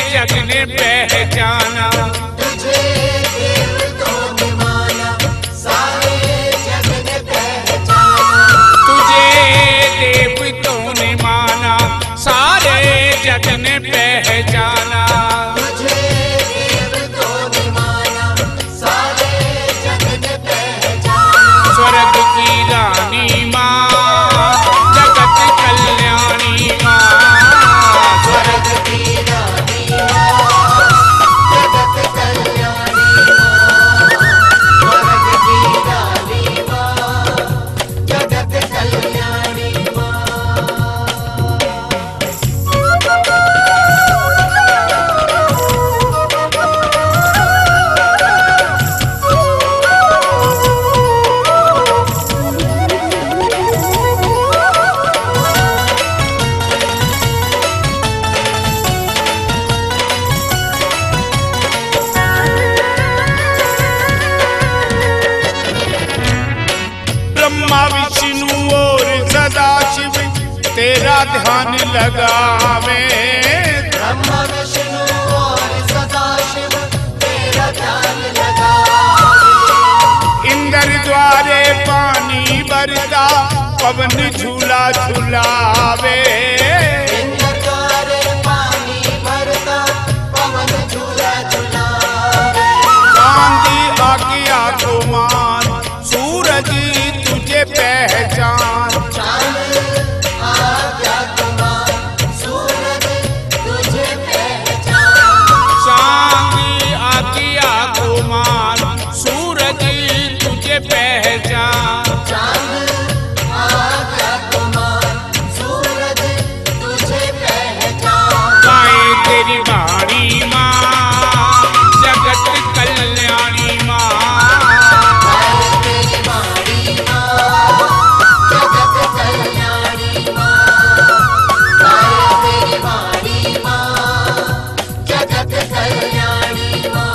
जग ने पहचाना, तुझे देवतों ने माना, सारे जग ने पहचाना। तुझे देवतों ने माना, सारे जग ने पहचाना। तुझे देवतों ने माना, सारे जग ने पहचाना। स्वर्ग की रानी माँ, जगत कल्याणी माँ, स्वर्ग की रानी माँ, जगत कल्याणी माँ, स्वर्ग की रानी माँ, जगत कल्याणी माँ। ब्रह्मा विष्णु और सदाशिव तेरा ध्यान लगावे, ब्रह्मा विष्णु और सदाशिव तेरा ध्यान लगावे। इंद्र द्वारे पानी बरसा पवन झूला झुलावे, इंद्र द्वारे पानी भरता पवन झूला झुलावे। चांदी आज्ञा को मान, सूरज तुझे पहचान। चांद आज्ञा को मान, सूरज तुझे पहचान। चांदी आज्ञा को मान, सूरज तुझे पहचान। चांद आज्ञा को मान, सूरज तुझे पहचान। गाए तेरी वाणी माँ, जगत कल्याणी माँ, गाए तेरी वाणी माँ, जगत कल्याणी माँ। गाए तेरी वाणी माँ, जगत कल्याणी माँ।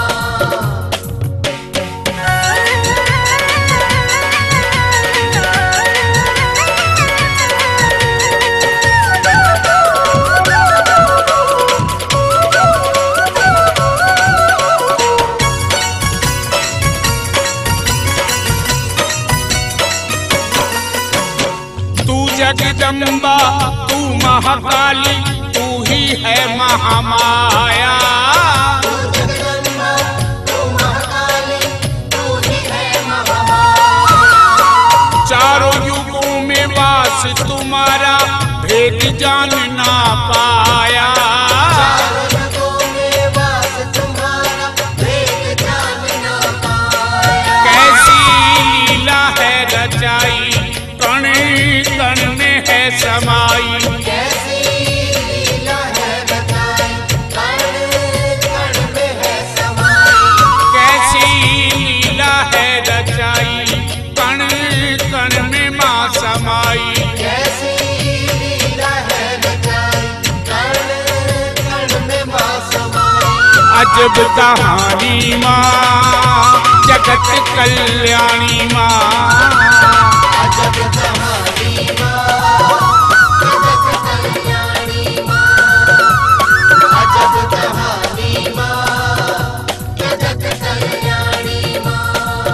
तू जगदम्बा, तू महाकाली, तू ही है महामाया। तू जगदम्बा, तू महाकाली, तू ही है महामाया। चारों युगों में वास तुम्हारा, भेद जान ना पाया। चारों युगों में वास तुम्हारा, भेद जान ना पाया। कैसी लीला है रचाई, कण कण में है समाई। कैसी लीला है रचाई, कण कण में है समाई। कैसी लीला है रचाई, कण कण में माँ समाई। कैसी लीला है रचाई, कण कण में माँ समाई। अजब कहानी माँ, जगत कल्याणी माँ। अजब कहानी माँ, जगत कल्याणी माँ। अजब कहानी माँ, जगत कल्याणी माँ।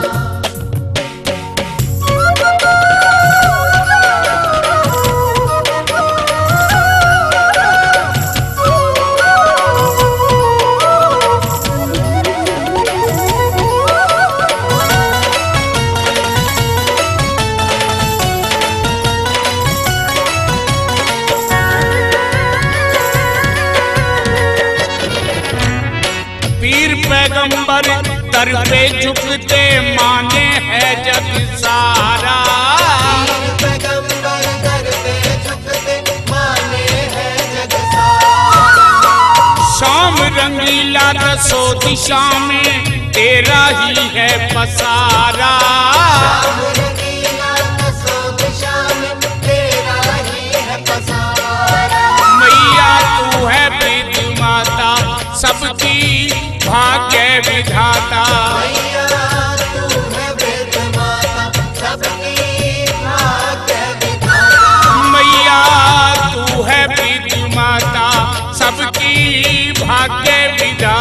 पीर पैगंबर दर पे झुकते, माने है जग सारा। पैगंबर दर पे झुकते, माने है जग सारा। शाम रंगीला दसों दिशा में तेरा ही है पसारा। शाम रंगीला दसों दिशा में तेरा ही है पसारा। मैया तू है वृद्ध माता, सबकी भाग्य विधाता। मैया तू है वृद्ध माता, सबकी भाग्य विधाता। मैया तू है वृद्ध माता, सबकी भाग्य विधाता।